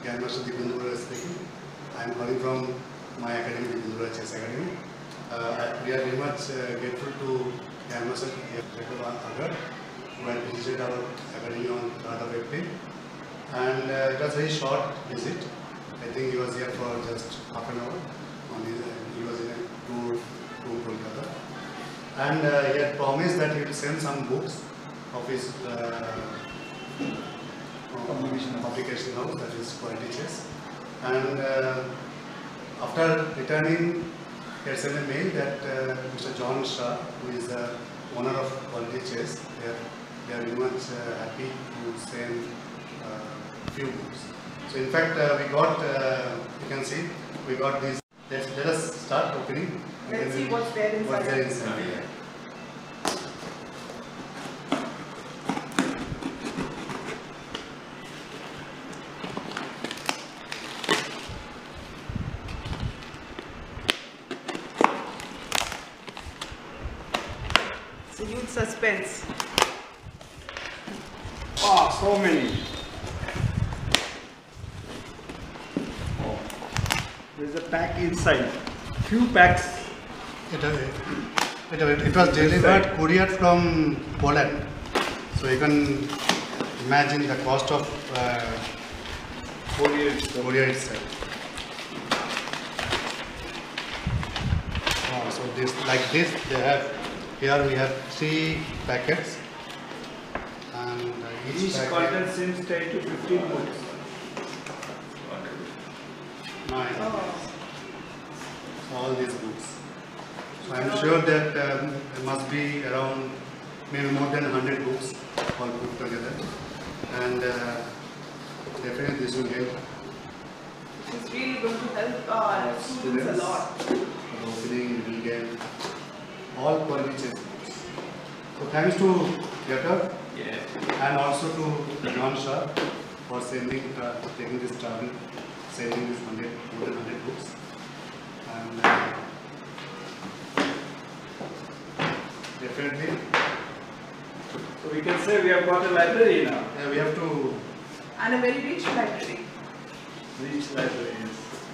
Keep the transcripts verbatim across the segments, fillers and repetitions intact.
Grandmaster Dibyendu Barua speaking. I am calling from my academy, Dibyendu Barua Chess Academy. Uh, we are very much uh, grateful to Grandmaster Aagaard, who had visited our academy on third of April. And uh, it was a very short visit. I think he was here for just half an hour. On his, uh, he was in a tour to Kolkata. And uh, he had promised that he will send some books of his uh, publication, publication house, that is Quality Chess. And uh, after returning, he had sent a mail that uh, Mister John Shah, who is the owner of Quality Chess, they are, they are very much uh, happy to send uh, few books. So in fact, uh, we got, uh, you can see, we got these. Let's, let us start opening. Let's see what's there inside. What's there inside. Yeah. It's a huge suspense. Ah, so many. Oh. There's a pack inside. Few packs. It, uh, it, it, it was delivered, couriered from Poland. So you can imagine the cost of uh, courier, courier itself. Oh, so this, like this, they have. Here we have three packets, and uh, each, Each packet content seems ten to fifteen books. nine. Oh. All these books. So I am sure that um, there must be around maybe more than one hundred books all put together, and uh, definitely this will help. This is really going to help our students a lot. Opening, will get all quality chess books. So thanks to Aagaard Yeah. and also to John Shah for sending, uh, taking this travel, sending this hundred, more than one hundred books. And uh, definitely, So we can say we have got a library now. yeah, we have to. And a very rich library. Rich library, yes.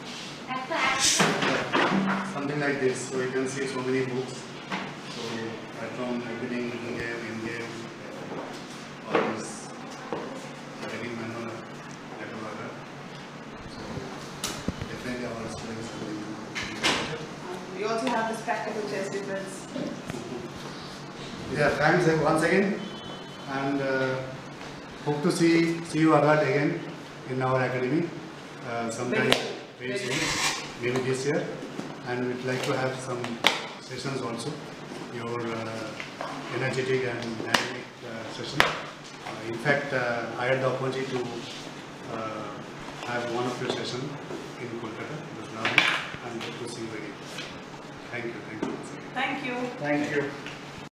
Something like this, so you can see so many books. So right from opening, in game, in game, all this writing manual, letter. So definitely our students are going to. We also have this practical chess defense. Yeah, thanks once again, and uh, hope to see see you Aagaard again in our academy uh, sometime very soon, maybe this year, and we'd like to have some sessions also, your uh, energetic and dynamic uh, session. Uh, in fact, uh, I had the opportunity to uh, have one of your sessions in Kolkata. It was lovely, and hope to see you again. Thank you, thank you once again. Thank you. Thank you.